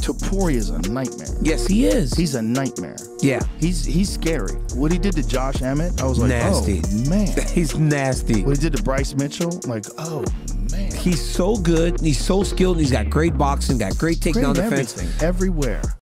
Topuria is a nightmare. Yes, he is. He's a nightmare. Yeah. He's scary. What he did to Josh Emmett, I was like, nasty. Oh, man. He's nasty. What he did to Bryce Mitchell, I'm like, oh, man. He's so good. He's so skilled. He's got great boxing, got great takedown defense. Everything, everywhere.